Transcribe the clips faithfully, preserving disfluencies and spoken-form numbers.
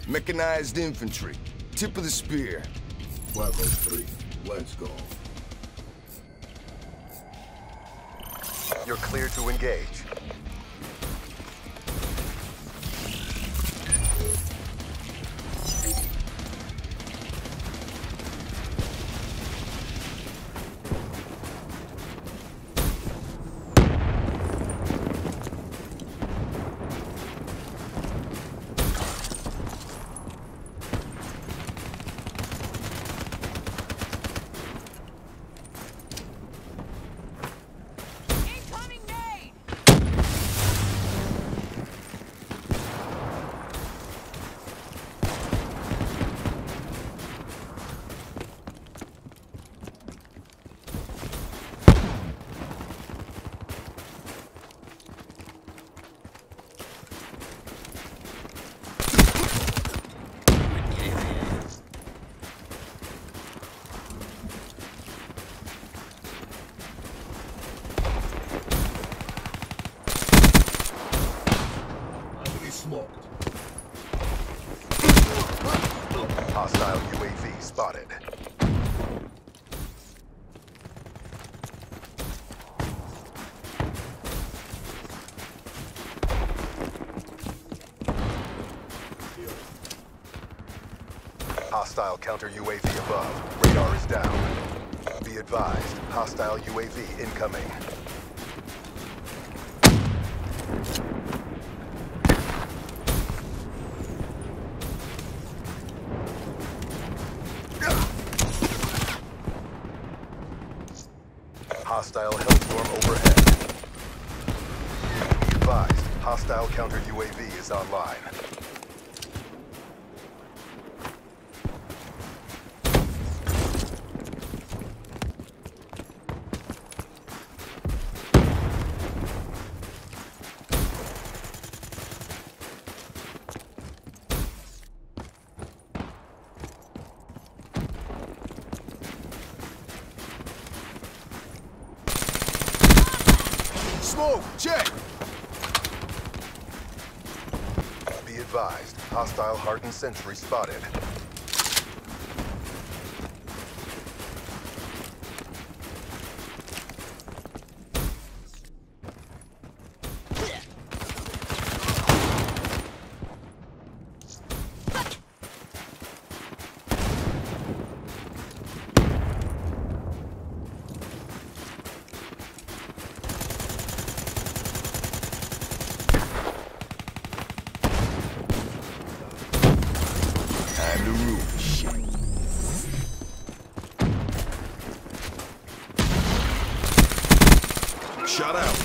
Mechanized infantry. Tip of the spear. Bravo three. Let's go. You're clear to engage. Hostile U A V spotted. Hostile counter U A V above. Radar is down. Be advised, hostile U A V incoming. Hostile Hellstorm overhead. Be advised, hostile counter U A V is online. Smoke, check! Be advised, hostile hardened sentry spotted. Time to root. Shit. Shut out.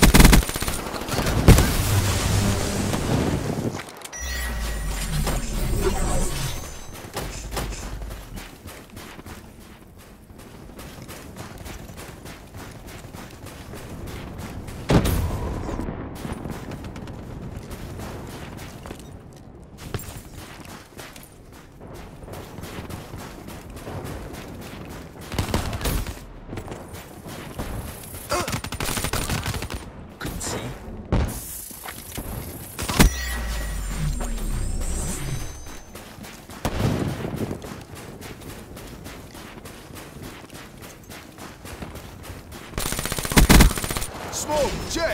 Smoke, check!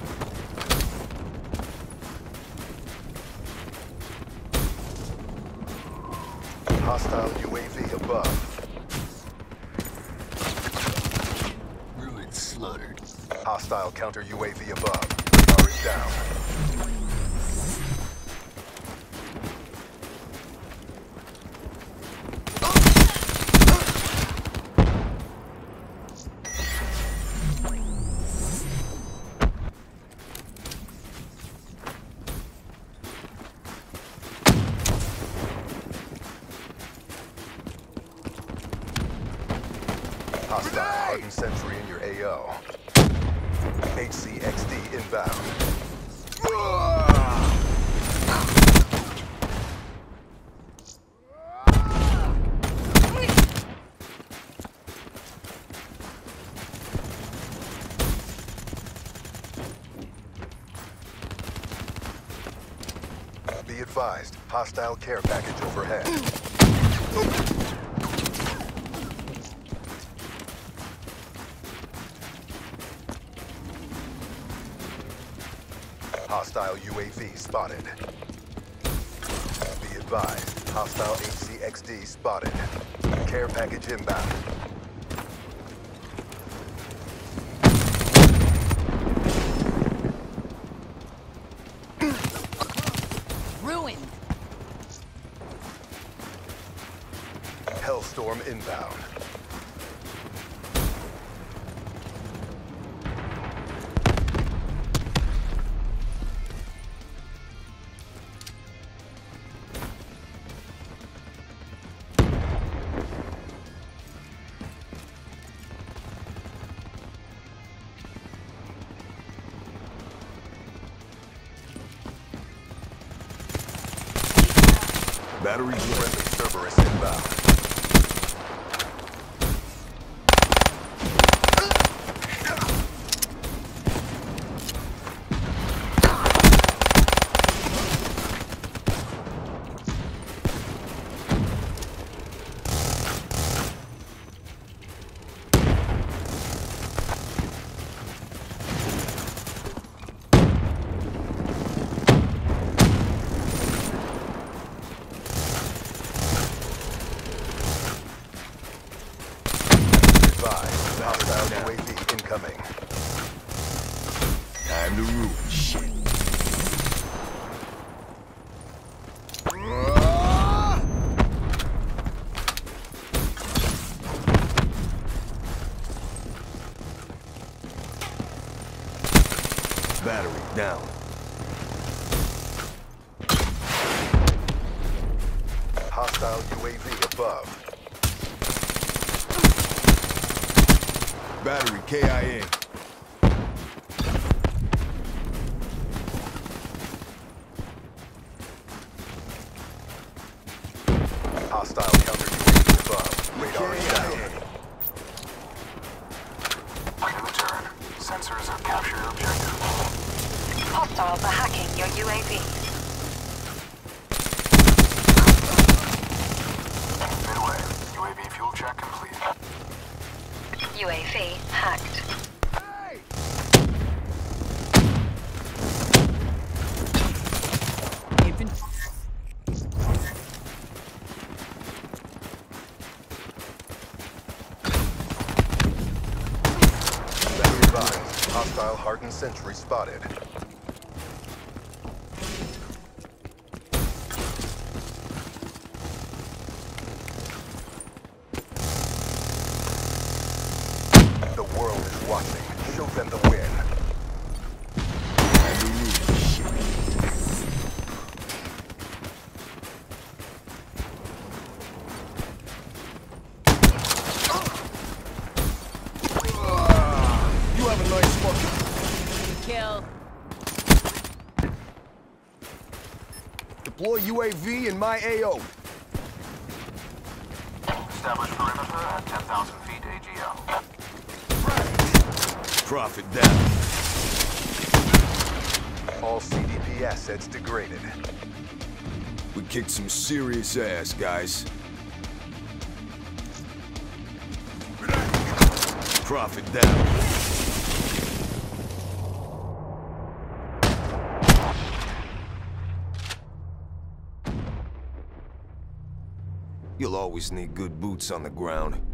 Hostile U A V above. Ruined slaughtered. Hostile counter U A V above. Radar is down. Hostile hardened sentry in your A O. H C X D inbound. Be Be advised, hostile care package overhead. Hostile U A V spotted. Be advised, hostile H C X D spotted. Care package inbound. Ruined. Hellstorm inbound. Battery Friendly Cerberus inbound. Hostile U A V incoming. Time to root. Shit. Battery down. Hostile U A V above. Battery K I A. Hostile counter U A V above. Radar is down. In return, sensors have captured objective. Hostiles are hacking your U A V. Midway, U A V fuel check complete. U A V hacked. Be advised, hostile hardened sentry spotted. The world is watching. Show them the win. Time to root. Shit. You have a nice fucking Kill. deploy U A V in my A O. Establish perimeter at ten thousand feet A G L. Profit down. All C D P assets degraded. We kicked some serious ass, guys. Profit down. You'll always need good boots on the ground.